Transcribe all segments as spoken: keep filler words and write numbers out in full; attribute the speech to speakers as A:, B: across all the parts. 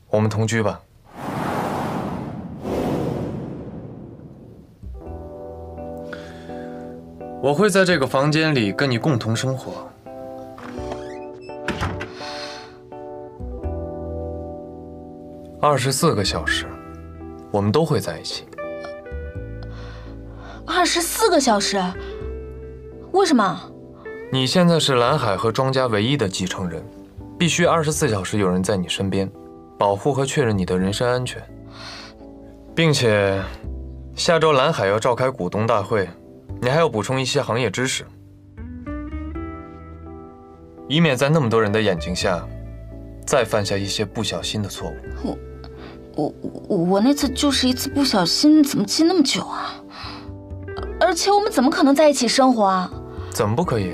A: 我们同居吧。我会在这个房间里跟你共同生活。二十四个小时，我们都会在一起。
B: 二十四个小时？为什么？
A: 你现在是蓝海和庄家唯一的继承人，必须二十四小时有人在你身边，保护和确认你的人身安全。并且，下周蓝海要召开股东大会，你还要补充一些行业知识，以免在那么多人的眼睛下，再犯下一些不小心的错误。
B: 我。 我我我那次就是一次不小心，怎么记那么久啊？而且我们怎么可能在一起生活啊？
A: 怎么不可以？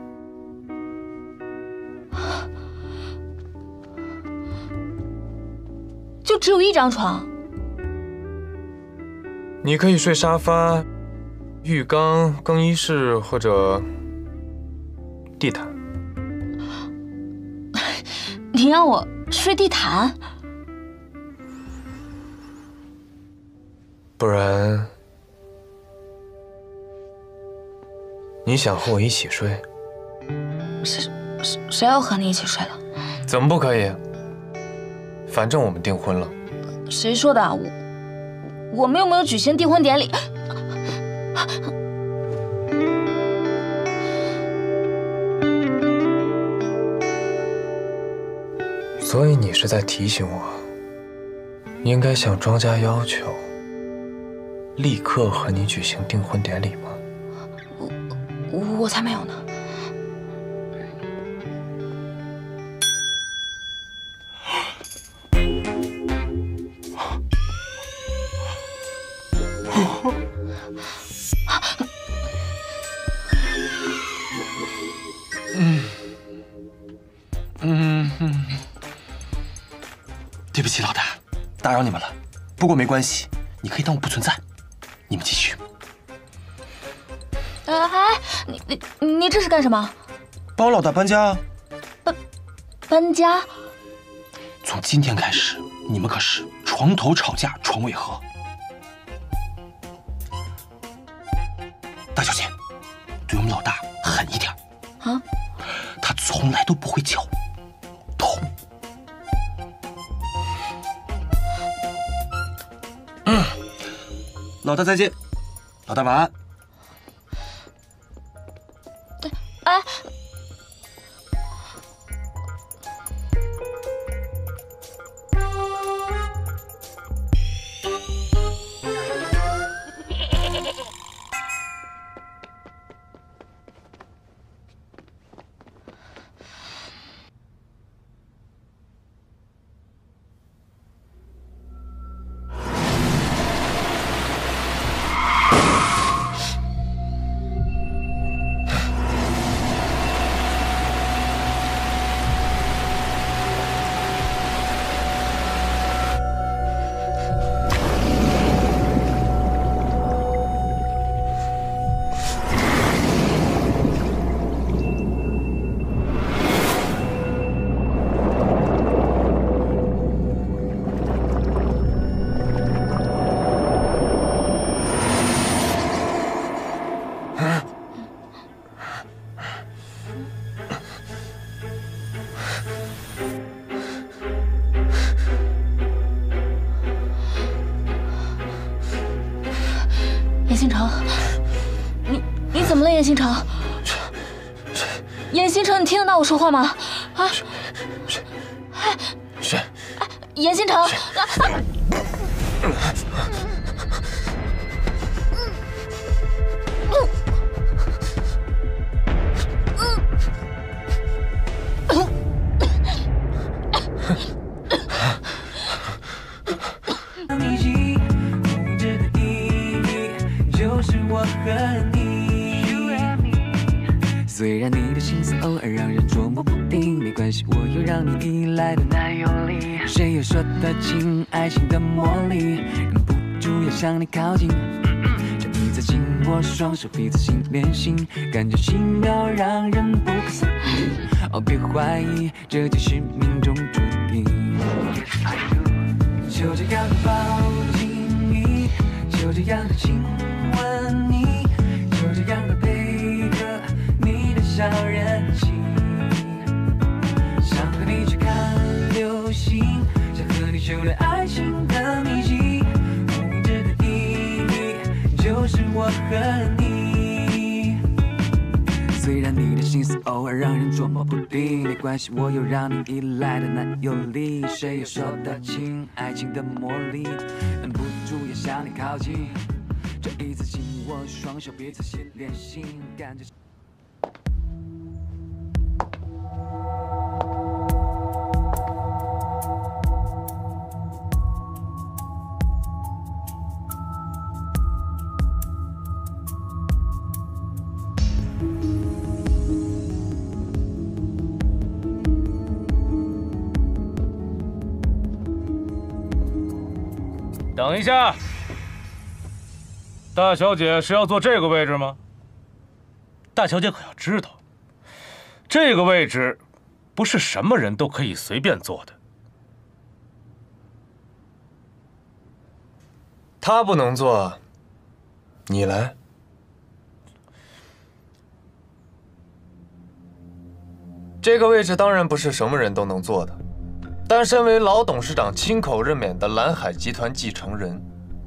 B: 就只有一张床。
A: 你可以睡沙发、浴缸、更衣室或者地毯。
B: 你让我睡地毯？
A: 不然，你想和我一起睡？
B: 谁谁谁要和你一起睡了？
A: 怎么不可以？反正我们订婚了。
B: 谁说的？我我们又没有举行订婚典礼。
A: 所以你是在提醒我，应该向庄家要求。 立刻和你举行订婚典礼吗？
B: 我我我才没有呢！
C: 嗯嗯嗯，对不起，老大，打扰你们了。不过没关系，你可以当我不存在。 你们继续。
B: 哎，你你你这是干什么？
C: 帮老大搬家啊！
B: 搬搬家？
C: 从今天开始，你们可是床头吵架床尾和。大小姐，对我们老大狠一点啊！他从来都不会叫痛。嗯。 老大再见，老大晚安。
B: 哎，严星城，你你怎么了，严星城？严星城，你听得到我说话吗？啊？
A: 是是是。
B: 严星城。
D: 虽然你的心思偶尔让人捉摸不定，没关系，我有让你依赖的男友力。谁又说得清爱情的魔力，忍不住要向你靠近。这一次紧握双手，彼此心连心，感觉奇妙让人不可思议。哦，别怀疑，这就是命中注定。 就这样的抱紧你，就这样的亲吻你，就这样的配合你的小任性，想和你去看流星，想和你修炼爱情的秘籍，无名指的意义就是我和你。虽然你的心思偶尔让人捉摸不定，没关系，我有让你依赖的男友力。谁又说得清爱情的魔力？忍不住也向你靠近，这一次紧握双手，彼此心连心，感觉。
E: 等一下，大小姐是要坐这个位置吗？大小姐可要知道，这个位置不是什么人都可以随便坐的。
A: 他不能坐，你来。这个位置当然不是什么人都能坐的。但身为老董事长亲口任免的蓝海集团继承人，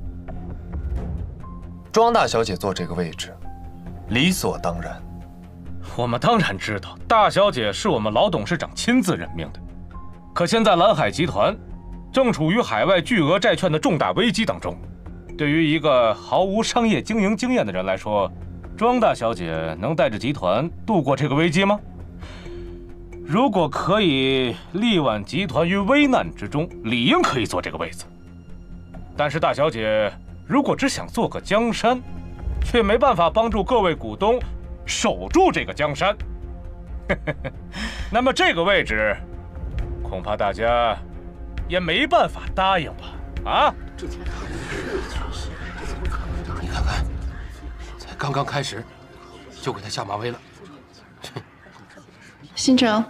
A: 庄大小姐坐这个位置，理所当然。
E: 我们当然知道，大小姐是我们老董事长亲自任命的。可现在蓝海集团正处于海外巨额债券的重大危机当中，对于一个毫无商业经营经验的人来说，庄大小姐能带着集团度过这个危机吗？如果可以力挽集团于危难之中，理应可以坐这个位子。但是大小姐如果只想做个江山，却没办法帮助各位股东守住这个江山，那么这个位置恐怕大家也没办法答应吧？啊！
C: 你看看，才刚刚开始，就给他下马威了。
F: 新城，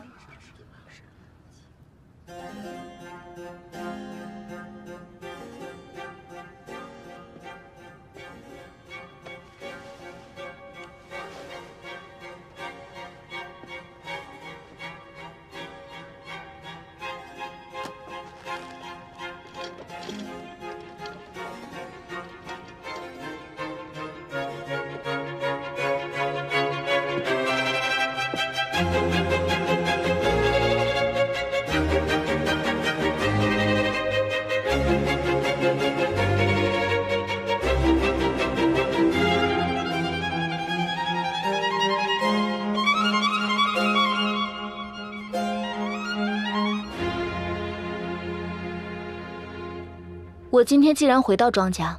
B: 我今天既然回到庄家，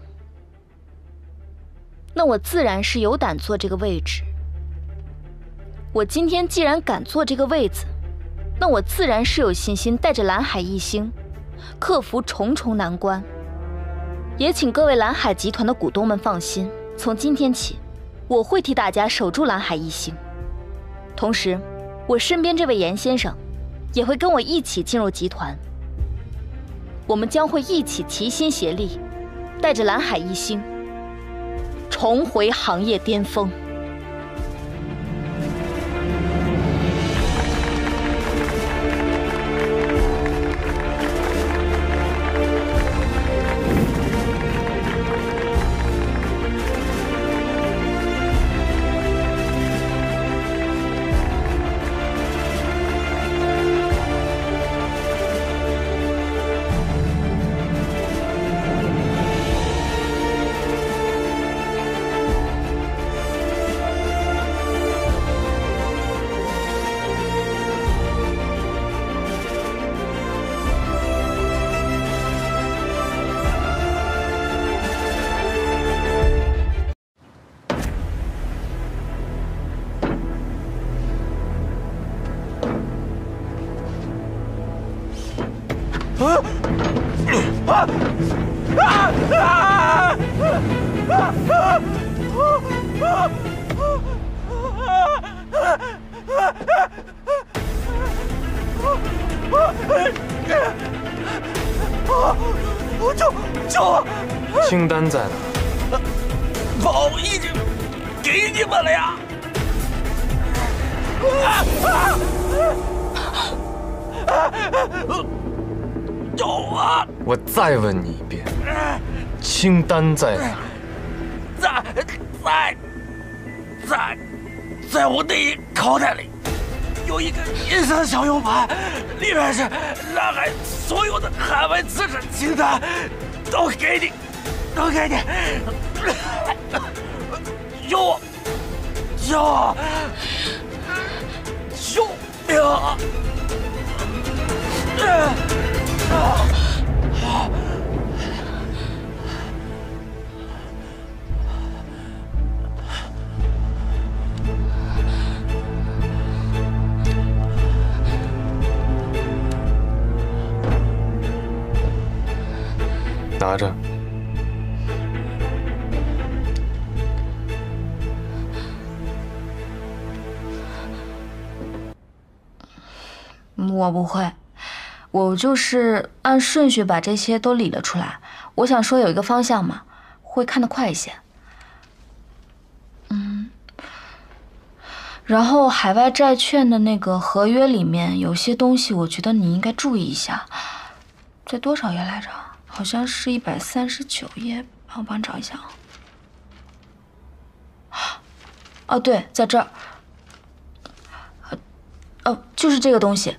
B: 那我自然是有胆坐这个位置。我今天既然敢坐这个位子，那我自然是有信心带着蓝海一星，克服重重难关。也请各位蓝海集团的股东们放心，从今天起，我会替大家守住蓝海一星。同时，我身边这位严先生，也会跟我一起进入集团。我们将会一起齐心协力，带着蓝海一星，重回行业巅峰。
C: 我！救救我！
A: 清单在哪？
C: 宝已经给你们了呀！救我！
A: 我再问你一遍，清单在哪？
C: 在在在在我那口袋里。 有一个银色的小 U 盘，里面是南海所有的海外资产清单，都给你，都给你。救我！救我！救命啊！
A: 拿着。
B: 我不会，我就是按顺序把这些都理了出来。我想说有一个方向嘛，会看得快一些。嗯，然后海外债券的那个合约里面有些东西，我觉得你应该注意一下。在多少页来着？ 好像是一百三十九页，我帮你找一下啊。哦，对，在这儿。哦，就是这个东西。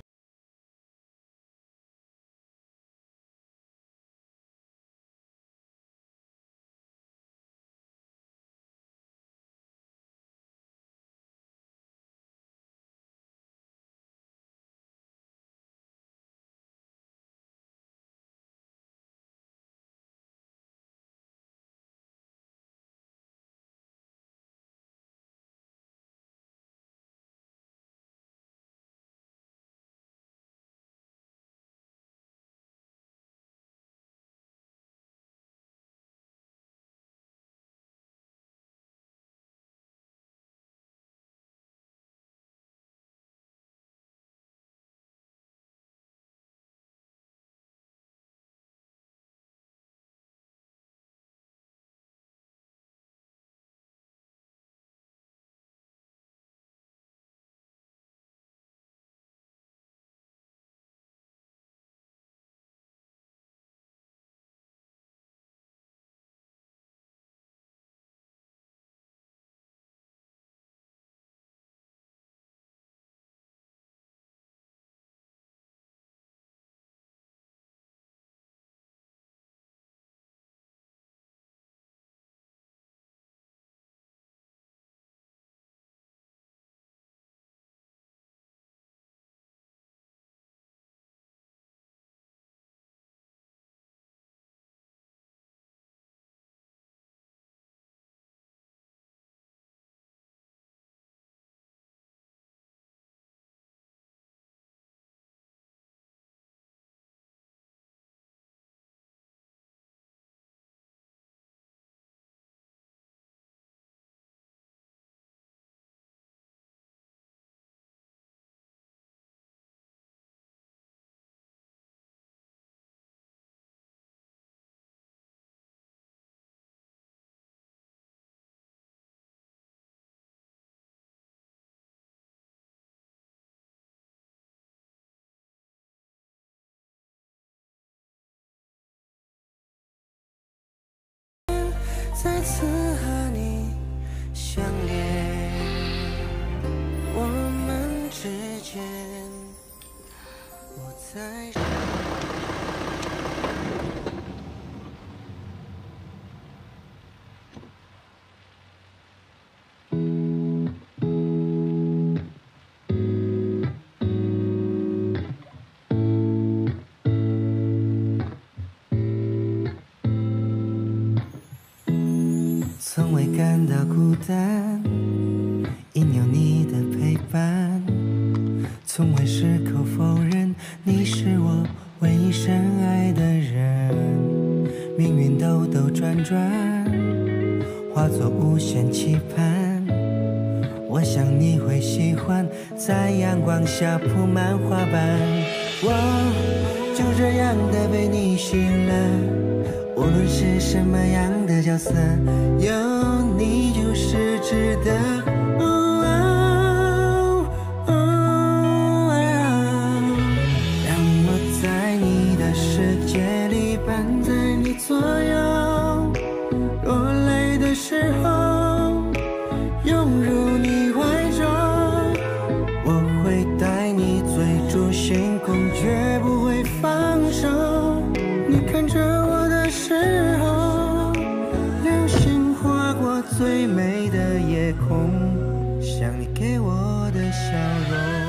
F: 再次和你相恋，我们之间不再。 从未感到孤单，因有你的陪伴，从未矢口否认你是我唯一深爱的人。命运兜兜转转，化作无限期盼。我想你会喜欢，在阳光下铺满花瓣。我就这样的被你吸引了。无论是什么样的角色，有你就是值得。让我在你的世界里伴在你左右，落泪的时候拥入你怀中，我会带你追逐星空，绝不会放手。你看着我的时候，流星划过最美的夜空，像你给我的笑容。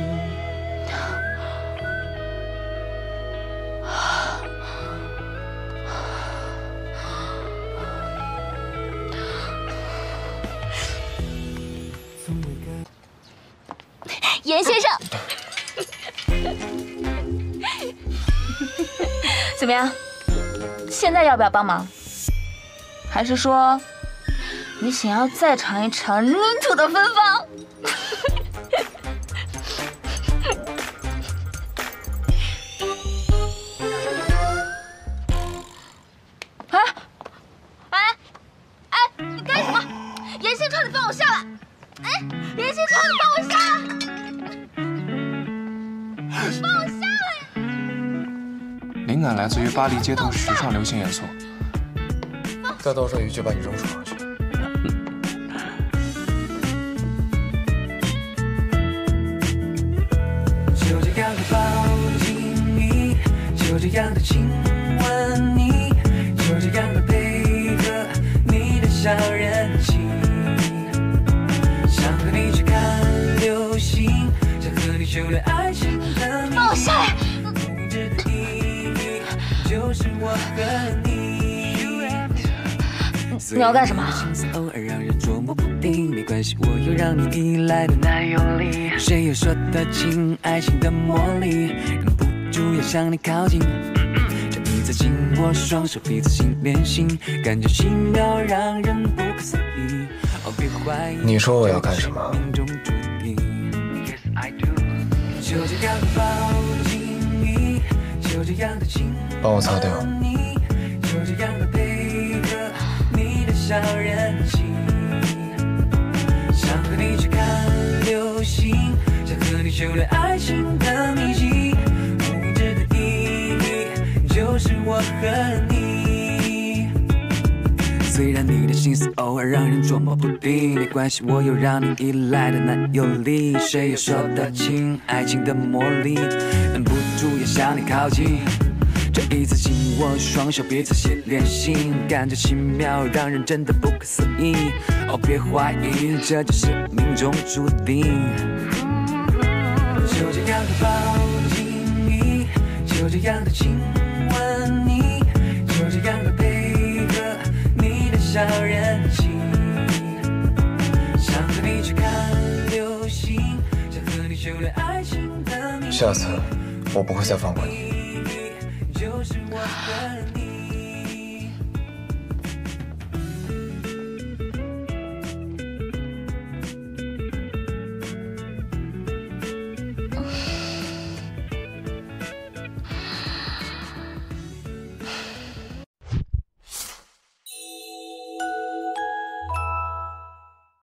B: 严先生，怎么样？现在要不要帮忙？还是说你想要再尝一尝泥土的芬芳？哎哎哎！你干什么？严先生，你放我下来！哎，严先生，你放我下来！放我下来！
G: 灵感来自于巴黎街头时尚流行元素。
A: 再多说一句，把你扔床上去。
D: 就这样的抱紧你，就这样的亲吻你，就这样的配合你的小任性，想和你去看流星，想和你修炼爱情的秘密。放我下来！明知的意义就是我和你。
B: 你要干什么？
D: 偶尔让人捉摸不定，没关系，我有让你依赖的男友力。谁又说得清爱情的魔力，忍不住要向你靠近。这一次紧握双手，彼此心连心，感觉奇妙，让人不可思议。哦，别怀疑，
A: 你说我要干什么？
D: 命中注定。就这样的抱紧你，就这样的亲吻你，
A: 帮我擦掉。
D: 就这样的配合你的小任性，想和你去看流星，想和你修炼爱情的秘籍，无名指的意义就是我和你。虽然你的心思偶尔让人捉摸不定，没关系，我有让你依赖的男友力。谁又说得清爱情的魔力，忍不住要向你靠近。这一次紧握双手，彼此心连心，感觉奇妙，让人真的不可思议。哦，别怀疑，这就是命中注定。就这样的抱紧你，就这样的亲吻你，就这样的配合你的小任性，想和你去看流星，想和你修炼爱情的秘密。
A: 下次我不会再放过你。
D: 就是我和